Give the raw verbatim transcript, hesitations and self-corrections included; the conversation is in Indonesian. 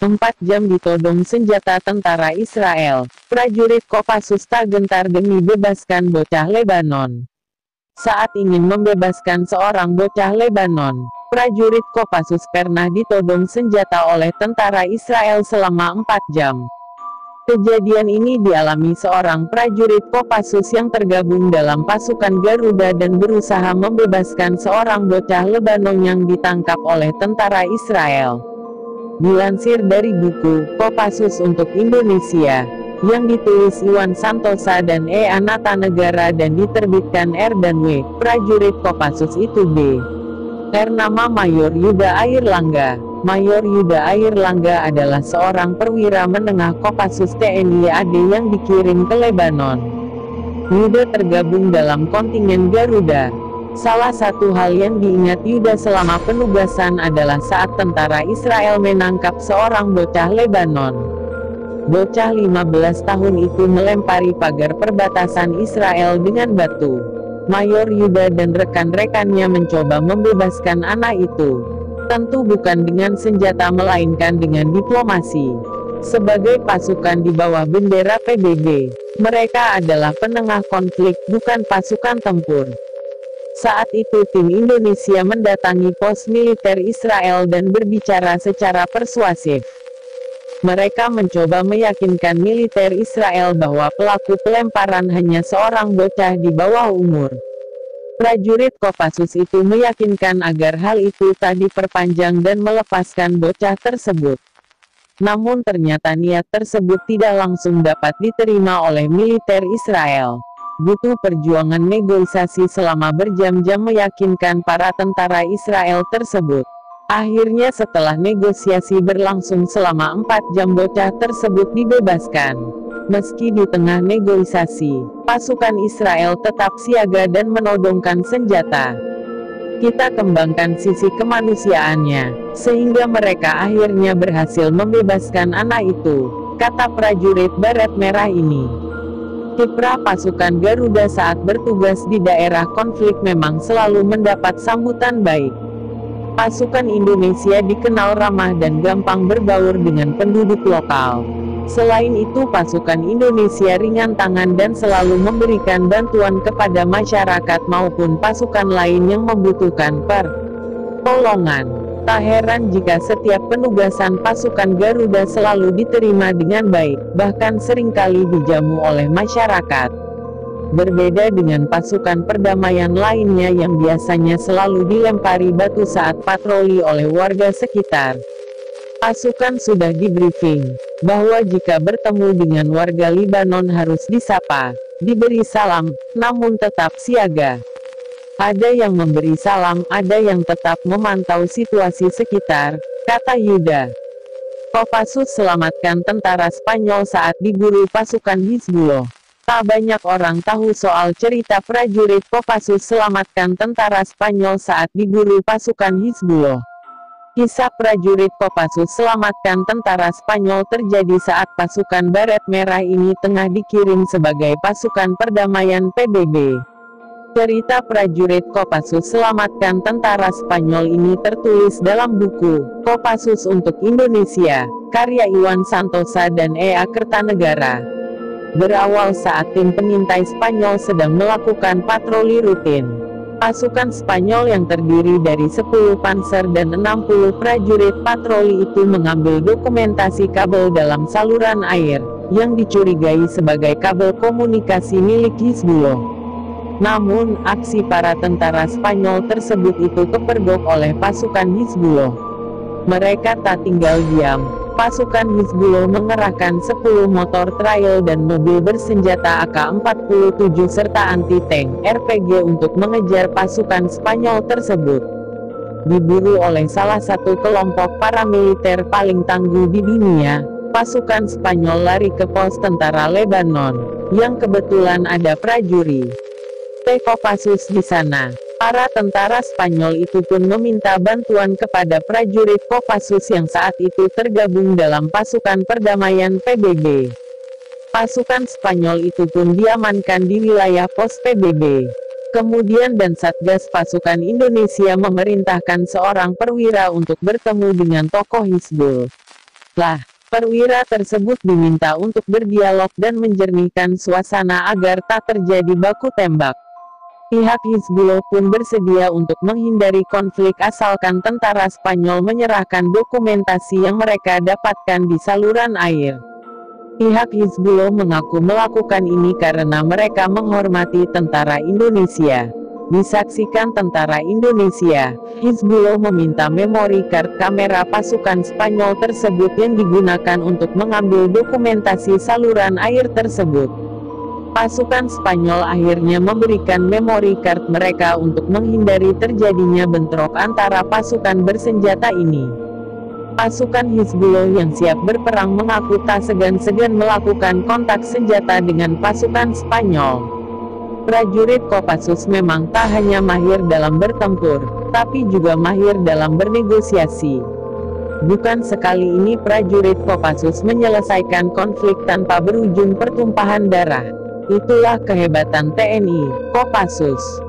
Empat jam ditodong senjata tentara Israel, prajurit Kopassus tak gentar demi bebaskan bocah Lebanon. Saat ingin membebaskan seorang bocah Lebanon, prajurit Kopassus pernah ditodong senjata oleh tentara Israel selama empat jam. Kejadian ini dialami seorang prajurit Kopassus yang tergabung dalam pasukan Garuda dan berusaha membebaskan seorang bocah Lebanon yang ditangkap oleh tentara Israel. Dilansir dari buku Kopassus untuk Indonesia, yang ditulis Iwan Santosa dan E. Anatanegara dan diterbitkan R dan W, prajurit Kopassus itu B. R. Nama Mayor Yuda Airlangga. Mayor Yuda Airlangga adalah seorang perwira menengah Kopassus T N I A D yang dikirim ke Lebanon. Yuda tergabung dalam kontingen Garuda. Salah satu hal yang diingat Yuda selama penugasan adalah saat tentara Israel menangkap seorang bocah Lebanon. Bocah lima belas tahun itu melempari pagar perbatasan Israel dengan batu. Mayor Yuda dan rekan-rekannya mencoba membebaskan anak itu. Tentu bukan dengan senjata melainkan dengan diplomasi. Sebagai pasukan di bawah bendera P B B, mereka adalah penengah konflik, bukan pasukan tempur. Saat itu tim Indonesia mendatangi pos militer Israel dan berbicara secara persuasif. Mereka mencoba meyakinkan militer Israel bahwa pelaku pelemparan hanya seorang bocah di bawah umur. Prajurit Kopassus itu meyakinkan agar hal itu tak diperpanjang dan melepaskan bocah tersebut. Namun ternyata niat tersebut tidak langsung dapat diterima oleh militer Israel. Butuh perjuangan negosiasi selama berjam-jam meyakinkan para tentara Israel tersebut. Akhirnya setelah negosiasi berlangsung selama empat jam bocah tersebut dibebaskan. Meski di tengah negosiasi, pasukan Israel tetap siaga dan menodongkan senjata. Kita kembangkan sisi kemanusiaannya, sehingga mereka akhirnya berhasil membebaskan anak itu, kata prajurit baret merah ini. Kiprah pasukan Garuda saat bertugas di daerah konflik memang selalu mendapat sambutan baik. Pasukan Indonesia dikenal ramah dan gampang berbaur dengan penduduk lokal. Selain itu pasukan Indonesia ringan tangan dan selalu memberikan bantuan kepada masyarakat maupun pasukan lain yang membutuhkan pertolongan. Tak heran jika setiap penugasan pasukan Garuda selalu diterima dengan baik, bahkan seringkali dijamu oleh masyarakat. Berbeda dengan pasukan perdamaian lainnya yang biasanya selalu dilempari batu saat patroli oleh warga sekitar. Pasukan sudah di-briefing bahwa jika bertemu dengan warga Libanon harus disapa, diberi salam, namun tetap siaga. Ada yang memberi salam, ada yang tetap memantau situasi sekitar, kata Yuda. Kopassus selamatkan tentara Spanyol saat diburu pasukan Hizbullah. Tak banyak orang tahu soal cerita prajurit Kopassus selamatkan tentara Spanyol saat diburu pasukan Hizbullah. Kisah prajurit Kopassus selamatkan tentara Spanyol terjadi saat pasukan Baret Merah ini tengah dikirim sebagai pasukan perdamaian P B B. Cerita prajurit Kopassus selamatkan tentara Spanyol ini tertulis dalam buku Kopassus untuk Indonesia, karya Iwan Santosa dan E A Kertanegara. Berawal saat tim pengintai Spanyol sedang melakukan patroli rutin. Pasukan Spanyol yang terdiri dari sepuluh panser dan enam puluh prajurit patroli itu mengambil dokumentasi kabel dalam saluran air, yang dicurigai sebagai kabel komunikasi milik Hizbullah. Namun, aksi para tentara Spanyol tersebut itu kepergok oleh pasukan Hizbullah. Mereka tak tinggal diam. Pasukan Hizbullah mengerahkan sepuluh motor trail dan mobil bersenjata A K empat puluh tujuh serta anti-tank R P G untuk mengejar pasukan Spanyol tersebut. Diburu oleh salah satu kelompok paramiliter paling tangguh di dunia, pasukan Spanyol lari ke pos tentara Lebanon, yang kebetulan ada prajurit Kopassus di sana. Para tentara Spanyol itu pun meminta bantuan kepada prajurit Kopassus yang saat itu tergabung dalam pasukan perdamaian P B B. Pasukan Spanyol itu pun diamankan di wilayah pos P B B. Kemudian dan Satgas pasukan Indonesia memerintahkan seorang perwira untuk bertemu dengan tokoh Hizbullah. Lah, perwira tersebut diminta untuk berdialog dan menjernihkan suasana agar tak terjadi baku tembak. Pihak Hizbullah pun bersedia untuk menghindari konflik asalkan tentara Spanyol menyerahkan dokumentasi yang mereka dapatkan di saluran air. Pihak Hizbullah mengaku melakukan ini karena mereka menghormati tentara Indonesia. Disaksikan tentara Indonesia, Hizbullah meminta memori card kamera pasukan Spanyol tersebut yang digunakan untuk mengambil dokumentasi saluran air tersebut. Pasukan Spanyol akhirnya memberikan memori card mereka untuk menghindari terjadinya bentrok antara pasukan bersenjata ini. Pasukan Hizbullah yang siap berperang mengaku tak segan-segan melakukan kontak senjata dengan pasukan Spanyol. Prajurit Kopassus memang tak hanya mahir dalam bertempur, tapi juga mahir dalam bernegosiasi. Bukan sekali ini prajurit Kopassus menyelesaikan konflik tanpa berujung pertumpahan darah. Itulah kehebatan T N I Kopassus.